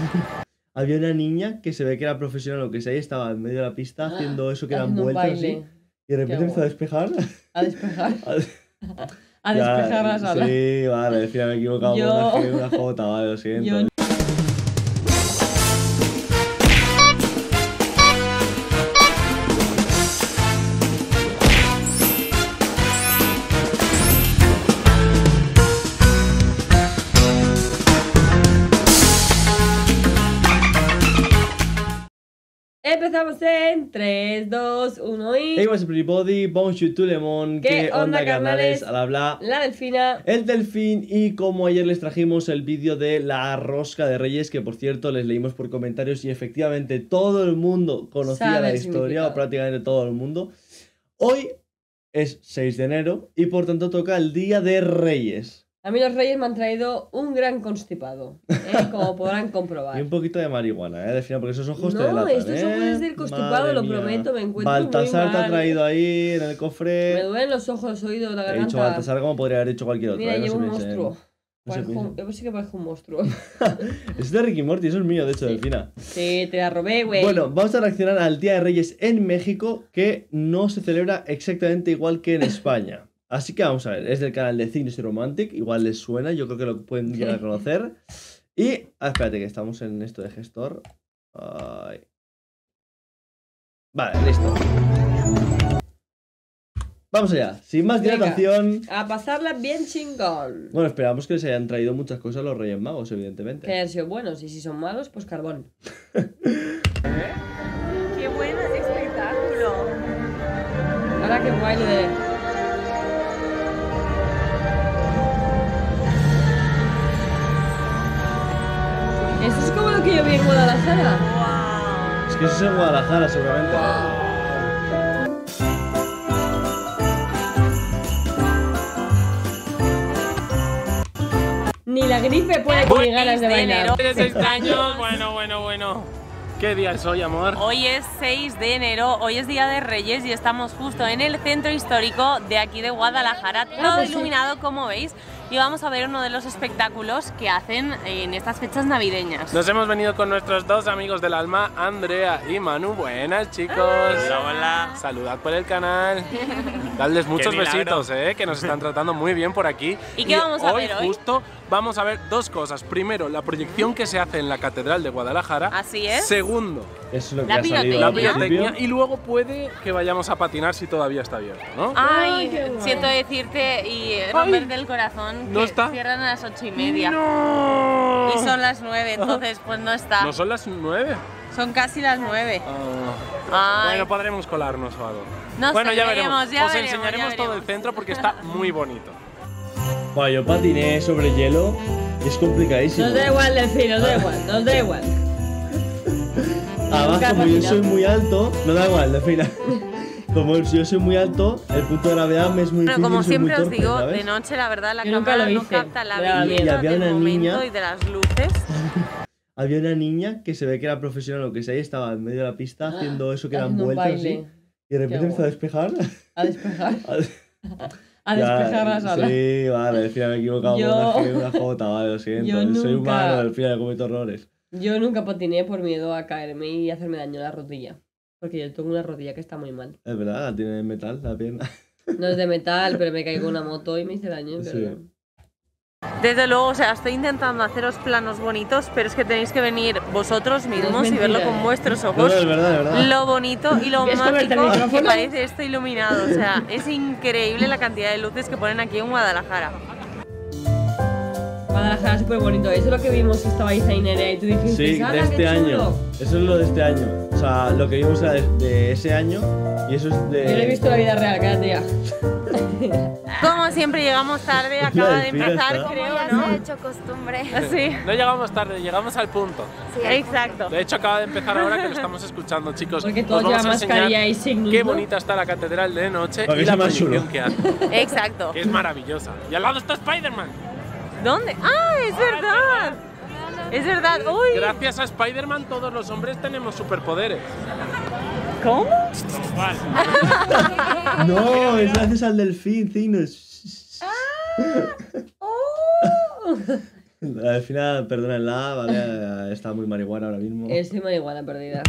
Había una niña que se ve que era profesional o que sea y estaba en medio de la pista haciendo eso que eran Haciendo un vueltas baile. así. Y de repente empezó a despejar. A despejar. A Ya, despejar la sala. Sí, vale, decía, me he equivocado Yo- por una J, vale, lo siento. Yo- Empezamos en 3, 2, 1 y... Hey, what's up everybody, bonjour tout le monde, ¿Qué onda, carnales? carnales? Al habla La delfina. el delfín, y como ayer les trajimos el vídeo de la rosca de Reyes, que por cierto les leímos por comentarios y efectivamente todo el mundo conocía Sabe la el historia, significado. o prácticamente todo el mundo. Hoy es 6 de enero y por tanto toca el Día de Reyes. A mí los reyes me han traído un gran constipado, como podrán comprobar. Y un poquito de marihuana, Delfina, porque esos ojos te No, delatan, estos ojos es del constipado, Madre lo mía. prometo, me encuentro Baltasar muy te ha mal. traído ahí en el Me cofre. duelen los ojos, los oídos, la He dicho garganta. Baltasar como podría haber dicho cualquier otro. Mira, no llevo se un piensen. monstruo. No se piensen. Yo sí que parezco un monstruo. Es de Ricky Morty, eso es mío, de hecho, Delfina. Sí, te la robé, güey. Bueno, vamos a reaccionar al Día de Reyes en México, que no se celebra exactamente igual que en España. Así que vamos a ver, es del canal de Cines y Romantic, igual les suena, yo creo que lo pueden llegar a conocer. Y, espérate que estamos en esto de gestor. Ay. Vale, listo. Vamos allá, sin más Venga. dilatación. A pasarla bien chingón. Bueno, esperamos que les hayan traído muchas cosas los Reyes Magos, evidentemente. Que hayan sido buenos y si son malos, pues carbón. ¡Qué bueno ese espectáculo! Ahora que guay lo de... Eso es como lo que yo vi en Guadalajara. ¡Wow! Es que eso es en Guadalajara, seguramente. Ni la gripe puede con mis ganas de bailar. ¿Eres extraño? Bueno. ¿Qué día es hoy, amor? Hoy es 6 de enero, hoy es Día de Reyes y estamos justo en el centro histórico de aquí de Guadalajara, todo pues sí. iluminado como veis, y vamos a ver uno de los espectáculos que hacen en estas fechas navideñas. Nos hemos venido con nuestros dos amigos del alma, Andrea y Manu. Buenas, chicos. Hola. Saludad por el canal. Dadles muchos besitos, que nos están tratando muy bien por aquí. ¿Y qué vamos a ver hoy? Justo vamos a ver dos cosas. Primero, la proyección que se hace en la Catedral de Guadalajara. Así es. Segundo, Eso es lo que La ha salido pirotecnia. la al principio. pirotecnia. Y luego puede que vayamos a patinar si todavía está abierto, ¿no? Ay, Ay, qué guay. siento decirte y romperte el corazón ¿No que está? cierran a las 8:30. ¡No! Y son las 9, entonces pues no está. ¿No son las 9? Son casi las 9. Ah. Ay. Bueno, podremos colarnos o algo. No Bueno, sé, ya veremos, veremos. ya Os veremos, enseñaremos ya todo el veremos. centro porque está muy bonito. Bueno, yo patiné sobre hielo y es complicadísimo. Nos da igual, Delfín, nos da igual, nos da igual. Además, Nunca he como yo patinado. soy muy alto, no da igual, Delfina. Como yo soy muy alto, el punto de gravedad me es muy Bueno, difícil. como soy muy siempre os torpe, digo, ¿sabes? de noche la verdad la Yo nunca cámara lo no hice, capta la me daba belleza miedo. Y había del una momento niña- y de las luces. Había una niña que se ve que era profesional o que sea y estaba en medio de la pista haciendo eso que eran Haciendo un vueltas baile. así. Y de repente Qué empezó a despejar. A despejar. A Ya, despejar la sala. Sí, vale, Delfina, me he equivocado Yo- por una J, vale, lo siento. Yo Soy nunca- humano, Delfina, cometo errores. Yo nunca patiné por miedo a caerme y hacerme daño en la rodilla. Porque yo tengo una rodilla que está muy mal. Es verdad, tiene de metal la pierna. No es de metal, pero me caigo en una moto y me hice daño, Sí. pero... Desde luego, o sea, estoy intentando haceros planos bonitos, pero es que tenéis que venir vosotros mismos No es y verlo mentira, con vuestros No, ojos. no, es verdad, es verdad. Lo bonito y lo ¿Quieres comerte el mágico que micrófono? parece esto iluminado. O sea, es increíble la cantidad de luces que ponen aquí en Guadalajara. Guadalajara es súper bonito. Eso es lo que vimos que estabais ahí, Nerea, y tú dijiste, Sí, de "¡Hala, este qué año. chulo!". Eso es lo de este año. O sea, lo que vimos era de ese año y eso es de. Yo lo he visto en la vida real, cállate ya. Como siempre llegamos tarde, acaba de Delfina empezar, está- creo, Ya ¿no? se ha hecho costumbre. Sí, No llegamos tarde, llegamos al punto. Sí, exacto. De hecho, acaba de empezar ahora que lo estamos escuchando, chicos. Porque Os todos vamos llevan a enseñar mascarilla y signos, qué ¿no? bonita está la catedral de noche Para que y la sea más proyección chulo. que hace. Exacto. Que es maravillosa. Y al lado está Spider-Man. ¿Dónde? ¡Ah, es verdad! Es verdad, uy. Gracias a Spider-Man todos los hombres tenemos superpoderes. ¿Cómo? No, es gracias al delfín, Cinos. Al final, perdónenla, ¿vale? Está muy marihuana ahora mismo. Estoy marihuana perdida.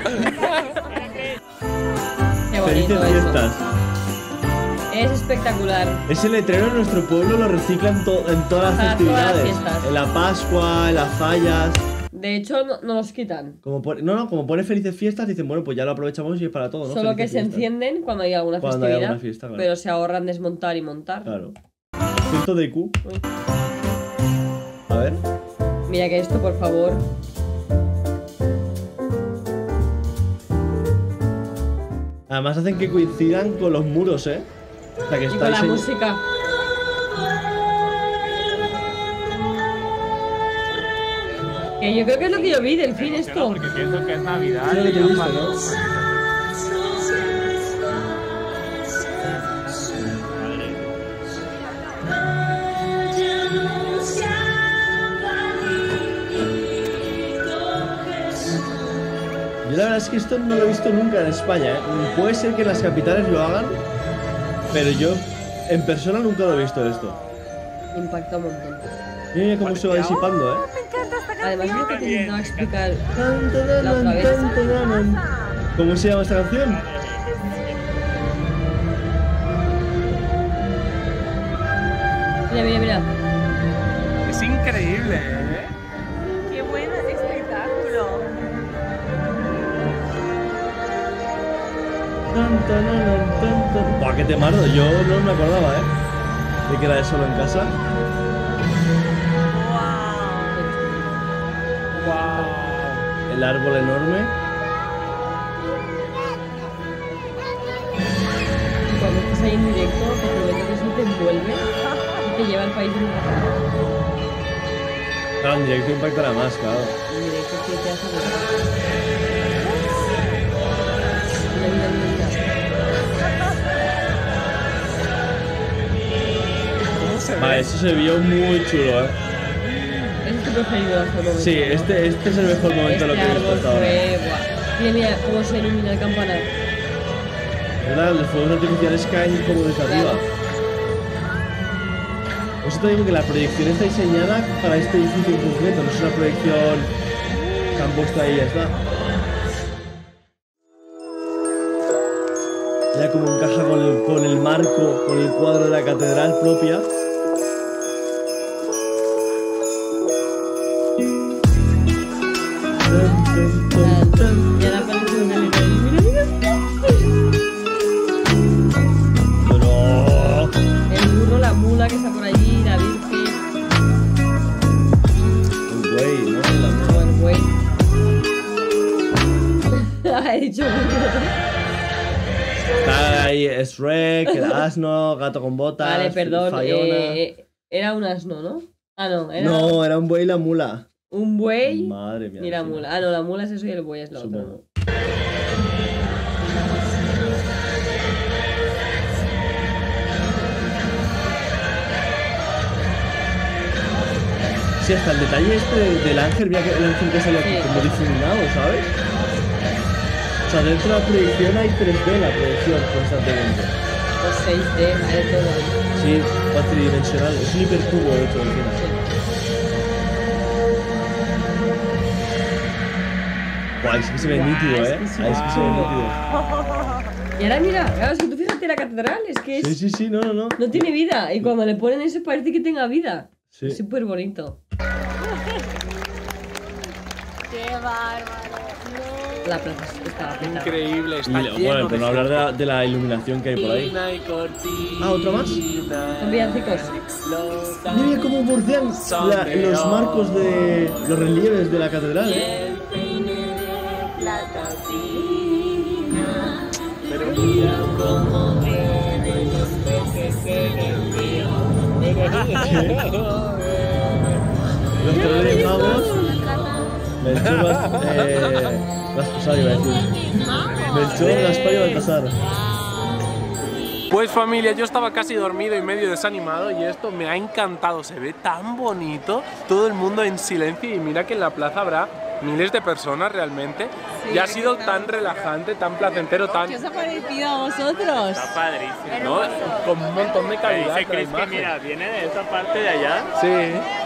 Qué Felices bonito fiestas. eso. Es espectacular. Ese letrero en nuestro pueblo lo reciclan en todas las Para todas las festividades. fiestas. En la Pascua, en las fallas. De hecho, no los quitan. Como como pone felices fiestas, dicen, bueno, pues ya lo aprovechamos y es para todo, ¿no? Solo que Felices se fiestas. encienden cuando hay alguna Cuando hay festividad. alguna fiesta, claro. Pero se ahorran desmontar y montar. Claro. Punto de IQ. Uy. A ver. Mira que esto, por favor. Además hacen que coincidan con los muros, ¿eh? O sea, que Y con está la diseñado- música. Que yo creo que es lo que yo vi del fin esto. Porque pienso que es Navidad. Es lo que y te ya viste, pasó. ¿no? Yo la verdad es que esto no lo he visto nunca en España, ¿eh? Puede ser que en las capitales lo hagan, pero yo en persona nunca lo he visto esto. Impacta un montón. Mira cómo se va disipando, ¿eh? Además, es lo que te intentaba explicar. Tan, tan, La otra vez. tan, tan, tan. ¿Cómo se llama esta canción? Mira, mira, mira. Es increíble, ¿eh? ¡Qué bueno ese espectáculo! Tan, tan, tan, tan, tan. Buah, qué temardo. Yo no me acordaba, ¿eh? De que era de Solo en Casa. ¡Wow! El árbol enorme. Y cuando estás ahí en directo, te prometo que eso te envuelve y te lleva al país de un Claro, en directo impactará más, claro. En directo que te hace volar. Mira, mira, mira, mira. ¿Cómo se ve? Vale, eso se vio muy chulo, ¿eh? Ese es tu preferido hasta el momento. Sí, ¿no? este es el mejor momento de lo que he visto árbol hasta ahora. fue... Buah. Mira, mira cómo se ilumina el campanar. ¿Verdad? Los fuegos artificiales caen como desde arriba. Por eso te digo que la proyección está diseñada para este edificio en concreto, no es una proyección que han puesto ahí y ya está. Ya como encaja con el marco, con el cuadro de la catedral propia. Tun, tun, tun, tun. Y ahora aparece un delito ahí. Mira, mira. Pero... El burro, la mula que está por allí, la virgen. El güey, ¿no? La- No, el güey. He dicho burro. Está ahí Shrek, el asno, gato con botas. Vale, perdón. Fiona. Era un asno, ¿no? Ah, no. Era No, era un buey y la mula. un buey Madre mía. y la sí. mula. Ah, no, la mula es eso y el buey es lo otro. Supongo. Sí, hasta el detalle este del ángel, mira que el ángel que sale aquí Sí. como difuminado, ¿sabes? O sea, dentro de la proyección hay 3D la proyección constantemente. O 6D, hay de todo. Sí, va tridimensional. Es un hipercubo, de hecho, encima. Guau, es que se ve Guau, nítido, es ¿eh? que sí. Ahí es que se ve nítido. Y ahora mira, claro, es que tú fíjate la catedral, es que es, Sí, sí, sí, no. no tiene vida. Y cuando le ponen eso parece que tenga vida. Sí. Es súper bonito. ¡Qué bárbaro! La plaza estaba petada. Increíble, Y, está lleno bueno, por no hablar de la iluminación que hay por ahí. cortina y cortina. Ah, ¿otro más? Son villancicos. Mira cómo bordean los marcos de los relieves de la catedral, ¿eh? Los tres Reyes Magos. Melchor, Gaspar, iba a decir. Melchor, Gaspar y Baltasar. Pues familia, yo estaba casi dormido y medio desanimado y esto me ha encantado, se ve tan bonito, todo el mundo en silencio y mira que en la plaza habrá miles de personas realmente y ha sido tan relajante, tan placentero, tan... ¿Qué os ha parecido a vosotros? Está padrísimo. ¿no? Con un montón de calidad. Dice de la Chris que imagen. mira, viene de esa parte de allá. Sí.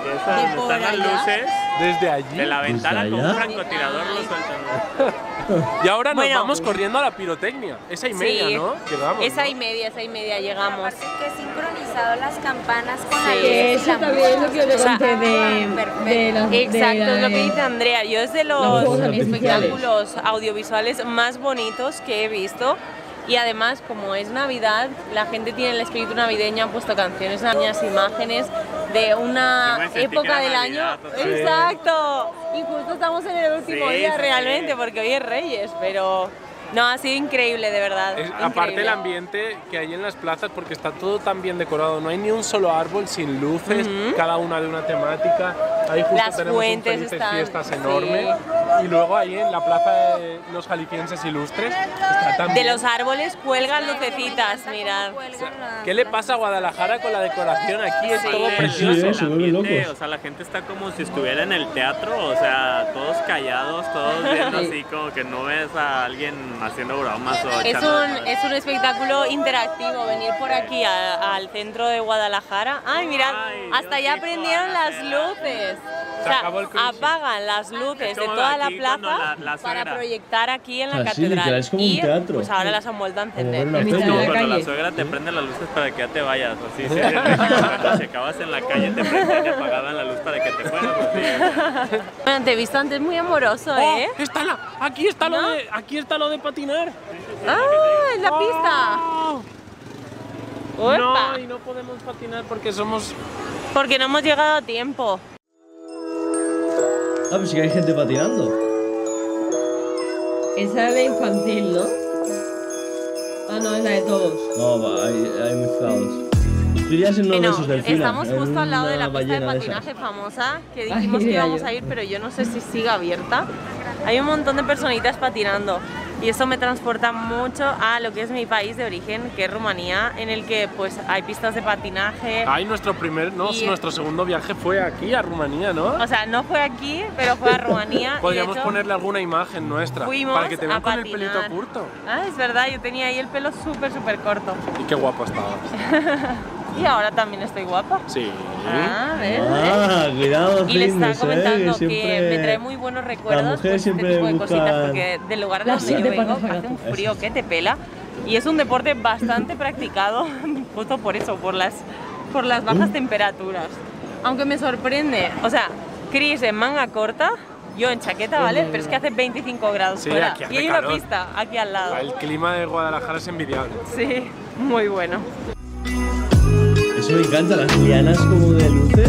que es donde por están las allá? luces. Desde allí. De la ventana ¿Desde con un allá? francotirador lo sueltan. Y ahora nos Bueno. vamos corriendo a la pirotecnia. Esa y media, Sí. ¿no? Quedamos, Esa ¿no? y media llegamos. Aparte que he sincronizado las campanas con Sí. la luz Que y eso la también es lo que yo te O sea, conté de las... Exacto, de es lo que dice Andrea. Yo es de los fuegos artificiales. espectáculos audiovisuales más bonitos que he visto. Y además, como es Navidad, la gente tiene el espíritu navideño, han puesto canciones navideñas, imágenes de una Yo me sentí que época era del Navidad, año. total. Exacto. Y justo estamos en el último Sí, día sí, realmente, sí. porque hoy es Reyes, pero no, ha sido increíble, de verdad. Aparte el increíble. ambiente que hay en las plazas, porque está todo tan bien decorado, no hay ni un solo árbol sin luces, cada una de una temática. Ahí justo Las tenemos fuentes un Felices están- Fiestas sí. enorme. Y luego ahí en la plaza de los jaliscienses ilustres está De también. los árboles cuelgan lucecitas, mirad. ¿Qué le pasa a Guadalajara con la decoración? Aquí es Sí. todo Sí, precioso. El se vuelven ambiente, locos. o sea, la gente está como si estuviera en el teatro, o sea, todos callados, todos viendo así como que no ves a alguien haciendo bromas o echando- Es un espectáculo interactivo, venir por aquí al centro de Guadalajara. Ay, mirad, Ay, hasta Dios, ya qué prendieron coraje, las ¿no? luces. O Se sea, acabó el cruising. apagan las luces Es de como toda la aquí cuando plaza la para suegra. proyectar aquí en la Ah, sí, catedral. literal, es como un y teatro. pues ahora las han vuelto a Como encender. ver una En mitad de Como la cuando la calle. suegra te prende las luces para que ya te vayas, así, sí, cuando checabas en la calle te prendían y apagaban la luz para que te fueras, así. Bueno, te he visto antes muy amoroso, ¿eh? ¡Oh! Aquí está ¿No? aquí está lo de patinar. ¡Ah! ¡Es la pista! ¡Opa! No, y no podemos patinar porque somos. Porque no hemos llegado a tiempo. Ah, pues sí que hay gente patinando. Esa es la infantil, ¿no? Ah, no, es la de todos. No, va, hay mezclados. Tú irías en uno de Bueno, esos delfines. estamos justo al lado de la pista de ballena esas. patinaje famosa que Ay, dijimos que mira íbamos yo. a ir, pero yo no sé si sigue abierta. Hay un montón de personitas patinando y esto me transporta mucho a lo que es mi país de origen, que es Rumanía, en el que pues hay pistas de patinaje. Ay, nuestro segundo viaje fue aquí a Rumanía, ¿no? O sea, no fue aquí, pero fue a Rumanía. y de Podríamos hecho, ponerle alguna imagen nuestra fuimos para que te vean a con el patinar. pelito curto. Ah, es verdad, yo tenía ahí el pelo súper corto. Y qué guapo estabas. Y ahora también estoy guapa. Sí. Ah, ¿ves? Ah, cuidado, Y le estaba fitness, que que siempre... me trae muy buenos recuerdos mujeres pues, este siempre tipo de cositas, buscan porque del lugar de las donde yo siete vengo patas hace un gato. frío que te pela y es un deporte bastante practicado justo por eso, por las bajas temperaturas. Aunque me sorprende, o sea, Chris en manga corta, yo en chaqueta, ¿vale? Pero es que hace 25 grados Sí, fuera aquí hace y hay una calor. pista aquí al lado. El clima de Guadalajara es envidiable. Sí, muy bueno. Eso me encanta, las lianas como de luces.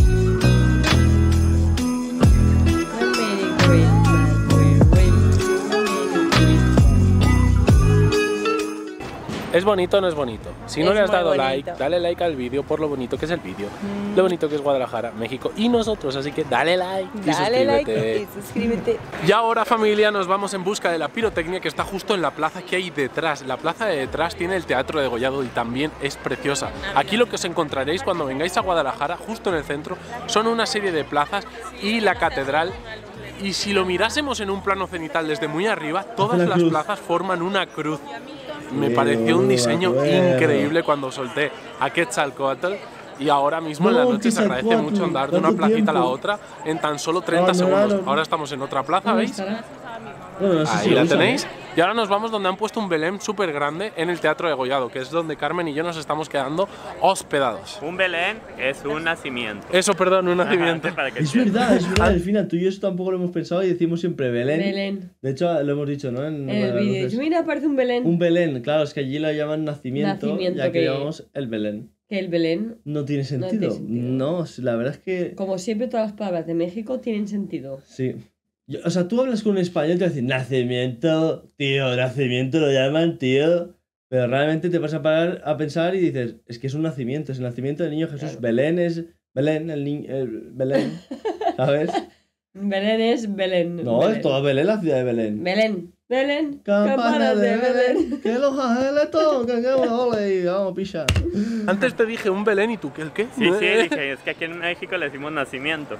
¿Es bonito o no es bonito? Si no Es le has muy dado bonito. like, dale like al vídeo por lo bonito que es el vídeo, lo bonito que es Guadalajara, México y nosotros, así que dale like y Dale like suscríbete. y suscríbete. Y ahora, familia, nos vamos en busca de la pirotecnia que está justo en la plaza que hay detrás. La plaza de detrás tiene el Teatro de Gollado y también es preciosa. Aquí lo que os encontraréis cuando vengáis a Guadalajara, justo en el centro, son una serie de plazas y la catedral. Y si lo mirásemos en un plano cenital desde muy arriba, todas la las cruz. plazas forman una cruz. Me Sí, pareció un me diseño acuerdo. increíble cuando solté a Quetzalcóatl. Y ahora mismo en la No, noche se agradece Quetzalcóatl, mucho andar de una ¿cuánto placita a la tiempo? otra en tan solo 30 Abandonaron. segundos. Ahora estamos en otra plaza, ¿Dónde ¿veis? estará? Bueno, no sé Ahí si lo la usan, tenéis. ¿eh? Y ahora nos vamos donde han puesto un Belén súper grande en el Teatro de Gollado, que es donde Carmen y yo nos estamos quedando hospedados. Un Belén es un nacimiento. Eso, perdón, un nacimiento. Para que Es entiendas. verdad, al final tú y yo eso tampoco lo hemos pensado y decimos siempre Belén. Belén. De hecho, lo hemos dicho, ¿no? En el las vídeo. luces. Mira, parece un Belén. Un Belén, claro, es que allí lo llaman nacimiento, Nacimiento, ya que que- llamamos el Belén. Que el Belén, No tiene sentido. tiene sentido. No, la verdad es que como siempre, todas las palabras de México tienen sentido. sí. O sea, tú hablas con un español y te dicen nacimiento, tío, nacimiento lo llaman, tío. Pero realmente te vas a parar a pensar y dices, es que es un nacimiento, es el nacimiento del niño Jesús. Claro. Belén es Belén, el Belén, ¿sabes? Belén es Belén. No, Belén. es toda Belén, la ciudad de Belén. Belén. Belén. Campana de Belén, que los ángeles tocan, que ole, y vamos, picha. Antes te dije un Belén y tú, ¿qué? ¿El qué? Sí, sí, dije, es que aquí en México le decimos nacimiento.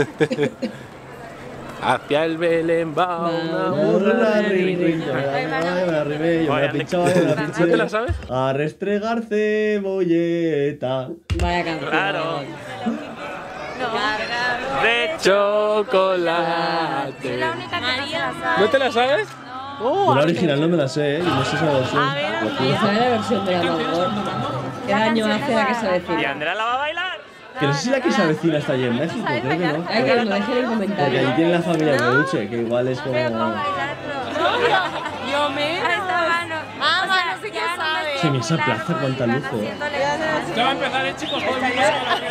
Hacia el Belén va una Va burra. Burra, rin, rin, yo me la arrimé, yo me la pinchaba, yo me la ¿No te la pinché. sabes? A restregar cebolleta. Vaya canción. Claro. No, de chocolate. Soy la única que no se la sabe. ¿No te la sabes? Yo la original no me la sé, y no sé si la versión. A ver, Lo juro. Y sabe la versión de Amador. ¿Qué daño hace la que se ¿Y avecina? Andrea la va a bailar? Que no sé si la que se avecina está allí en México, creo que no. Hay que lo dejen en Porque allí comentarios. tiene la familia peluche, que igual es como. Pero ¿cómo bailarlo? yo menos. A esta mano. Ah, O sea, mano, sí que ya no me sabe. queda Sí, en esa muy plaza, largo cuánta y van luz, haciéndole Ya va a empezar, chicos. Todo el mundo.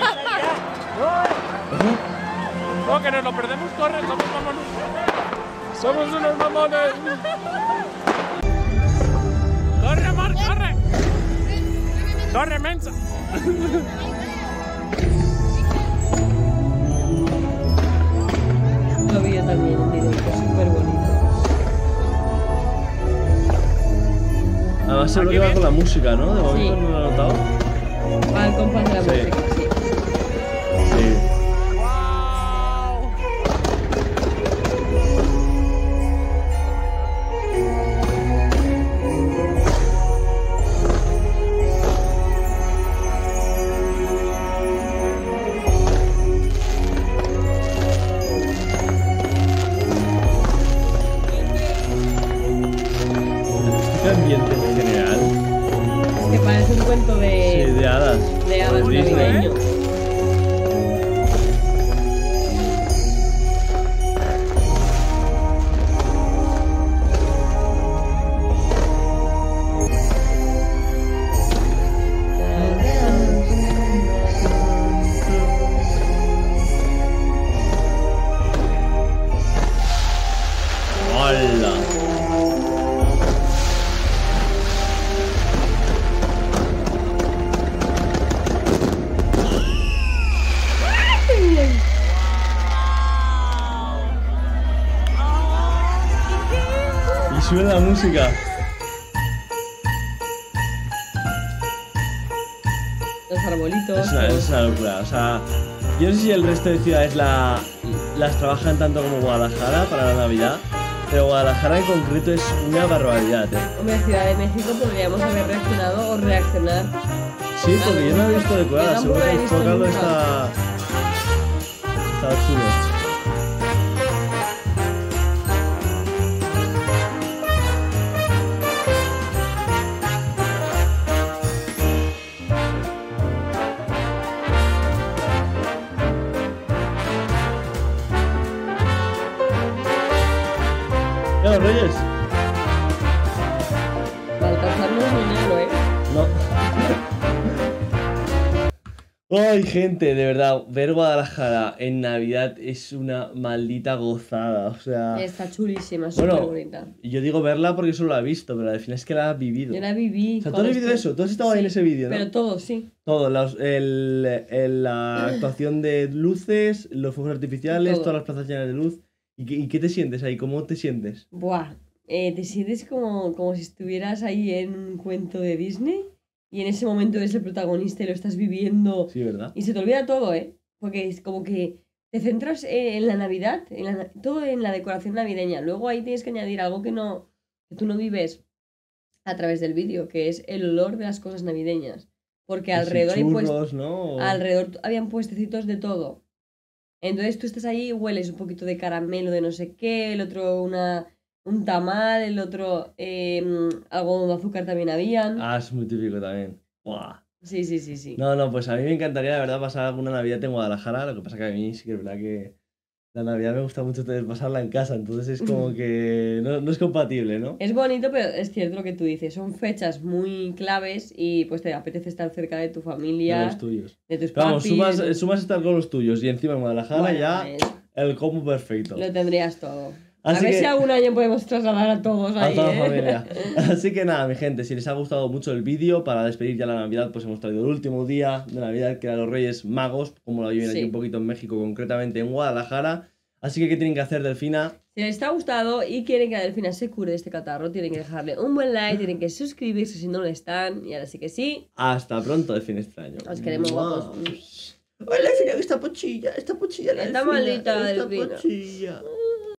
No, que nos lo perdemos. Corre, somos mamones. Somos unos mamones. Corre, Marc, corre. Corre, mensa. Lo vi yo también en directo, súper bonito. Además, seguro que va con la música, ¿no? De momento Sí. no lo he notado. Va al compás de la Sí. música, sí. Sí. Este ambiente en general. Es que parece un cuento Sí, de hadas. de hadas Disney. navideño. ¡Hola! Y sube la música. Los arbolitos. Es una locura. O sea, yo no sé si el resto de ciudades las trabajan tanto como Guadalajara para la Navidad, pero Guadalajara en concreto es una barbaridad, ¿eh? Hombre, Ciudad de México podríamos haber reaccionado o reaccionar. Sí, porque yo no he visto decorada. Yo Seguro tampoco que he el visto Zócalo nunca. está chulo. ¿Ya los Reyes? Baltasar no es muy negro, ¿eh? No. Ay, gente, de verdad, ver Guadalajara en Navidad es una maldita gozada. O sea, Está chulísima, súper bueno, bonita. yo digo verla porque solo la he visto, pero al final es que la has vivido. Yo la viví. O sea, tú cuando has vivido estuve- eso, tú has estado ahí en ese vídeo, ¿no? Pero todo, sí. Todo, la actuación de luces, los fuegos artificiales, Todo. todas las plazas llenas de luz. ¿Y qué te sientes ahí? ¿Cómo te sientes? Buah. Te sientes como si estuvieras ahí en un cuento de Disney y en ese momento eres el protagonista y lo estás viviendo. Sí, ¿verdad? Y se te olvida todo, ¿eh? Porque es como que te centras en la Navidad, todo en la decoración navideña. Luego ahí tienes que añadir algo que tú no vives a través del vídeo, que es el olor de las cosas navideñas. Porque alrededor hay churros, ¿no? alrededor habían puestecitos de todo. Entonces tú estás ahí y hueles un poquito de caramelo de no sé qué, el otro un tamal, el otro algodón de azúcar también habían. Ah, es muy típico también. Buah. Sí, sí, sí, sí. No, pues a mí me encantaría, la verdad, pasar alguna Navidad en Guadalajara. Lo que pasa que a mí sí que es verdad que la Navidad me gusta mucho pasarla en casa, entonces es como que no es compatible, ¿no? Es bonito, pero es cierto lo que tú dices. Son fechas muy claves y pues te apetece estar cerca de tu De familia, los tuyos. de tus Vamos, papis. sumas estar con los tuyos y encima en Guadalajara Bueno, ya pues, el combo perfecto. lo tendrías todo. Así a ver que- si algún año podemos trasladar a todos A ahí, toda la ¿eh? familia. Así que nada, mi gente, si les ha gustado mucho el vídeo, para despedir ya la Navidad, pues hemos traído el último día de Navidad, que era los Reyes Magos, como lo viven aquí Sí. un poquito en México, concretamente en Guadalajara. Así que, ¿qué tienen que hacer, Delfina? Si les ha gustado y quieren que la Delfina se cure de este catarro, tienen que dejarle un buen like, tienen que suscribirse si no lo están. Y ahora sí que sí. Hasta pronto, Delfín extraño. Os queremos guapos. Hola, Delfina, esta pochilla la Está Delfina, maldita la esta Delfina. pochilla.